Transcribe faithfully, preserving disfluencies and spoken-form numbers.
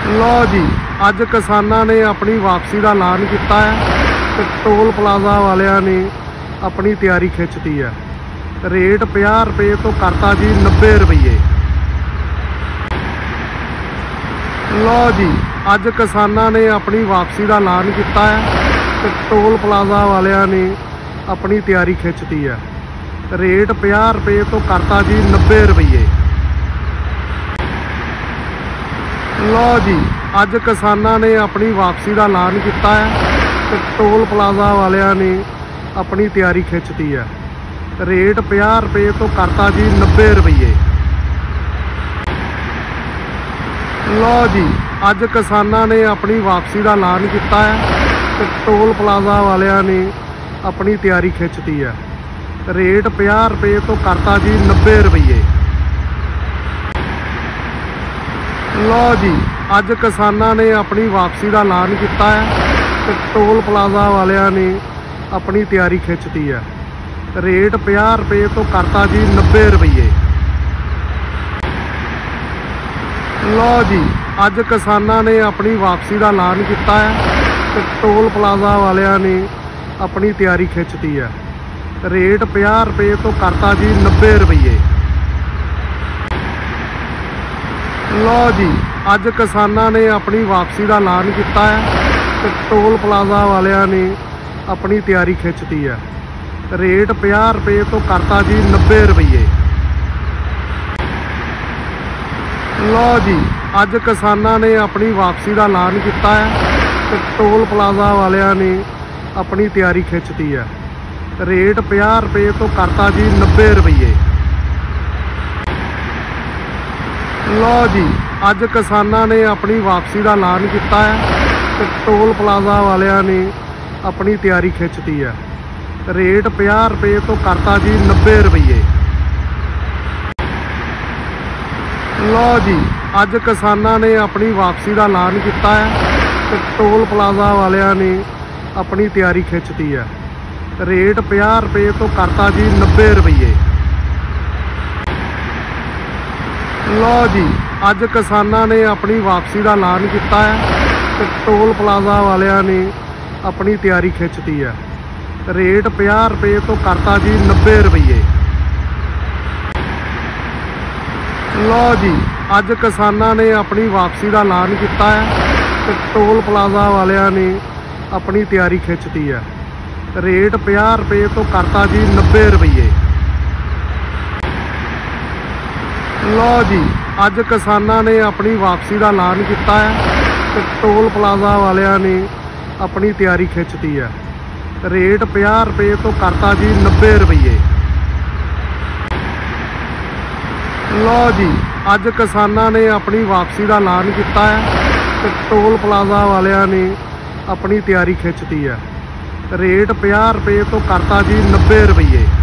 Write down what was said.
लो जी, अज किसानां ने अपनी वापसी का ऐलान किया है तो टोल प्लाजा वालियां ने अपनी तैयारी खिंचती है। रेट पचास रुपये तो करता जी नब्बे रुपये। लो जी, अज किसानां ने अपनी वापसी का ऐलान किया है तो टोल प्लाजा वालियां ने अपनी तैयारी खिंचती है। रेट पचास रुपये तो करता जी नब्बे रुपये। लो जी, अज किसानां ने अपनी वापसी का ऐलान किया है तो टोल प्लाजा वालियां ने अपनी तैयारी खिंचती है। रेट पचास रुपये तो करता जी नब्बे रुपये। लो जी, अज किसानां ने अपनी वापसी का ऐलान किया है तो टोल प्लाजा वालियां ने अपनी तैयारी खिंचती है। रेट पचास रुपये तो करता जी नब्बे रुपये। लो जी, अज किसानां ने अपनी वापसी का ऐलान किया है तो टोल प्लाजा वालियां ने अपनी तैयारी खिंचती है। रेट पचास रुपये तो करता जी नब्बे रुपये। लो जी, अज किसानां ने अपनी वापसी का ऐलान किया है तो टोल प्लाजा वालियां ने अपनी तैयारी खिंचती है। रेट पचास रुपये तो करता जी नब्बे रुपये। लो जी, अज किसानां ने अपनी वापसी का ऐलान किया है तो टोल प्लाजा वालियां ने अपनी तैयारी खिंचती है। रेट पचास रुपये तो करता जी नब्बे रुपये। लो जी, अज किसानां ने अपनी वापसी का ऐलान किया है तो टोल प्लाजा वालियां ने अपनी तैयारी खिंचती है। रेट पचास रुपये तो करता जी नब्बे रुपये। लो जी, अज किसानां ने अपनी वापसी का ऐलान किया है तो टोल प्लाजा वालियां ने अपनी तैयारी खिंचती है। रेट पचास रुपये तो करता जी नब्बे रुपये। लो जी, अज किसानां ने अपनी वापसी का ऐलान किया है तो टोल प्लाजा वालियां ने अपनी तैयारी खिंचती है। रेट पचास रुपये तो करता जी नब्बे रुपये। लो जी, अज किसानां ने अपनी वापसी का ऐलान किया है तो टोल प्लाजा वालियां ने अपनी तैयारी खिंचती है। रेट पचास रुपये तो करता जी नब्बे रुपये। लो जी, अज किसानां ने अपनी वापसी का ऐलान किया है तो टोल प्लाजा वालियां ने अपनी तैयारी खिंचती है। रेट पचास रुपये तो करता जी नब्बे रुपये। लो जी, अज किसानां ने अपनी वापसी का ऐलान किया है तो टोल प्लाजा वालियां ने अपनी तैयारी खिंचती है। रेट पचास रुपये तो करता जी नब्बे रुपये। लो जी, अज किसानां ने अपनी वापसी का ऐलान किया है तो टोल प्लाजा वालियां ने अपनी तैयारी खिंचती है। रेट पचास रुपये तो करता जी नब्बे रुपये। लो जी, अज किसानां ने अपनी वापसी का ऐलान किया है तो टोल प्लाजा वालियां ने अपनी तैयारी खिंचती है। रेट पचास रुपये तो करता जी नब्बे रुपये। लो जी, अज किसानां ने अपनी वापसी का ऐलान किया है तो टोल प्लाजा वालियां ने अपनी तैयारी खिंचती है। रेट पचास रुपये तो करता जी नब्बे रुपये।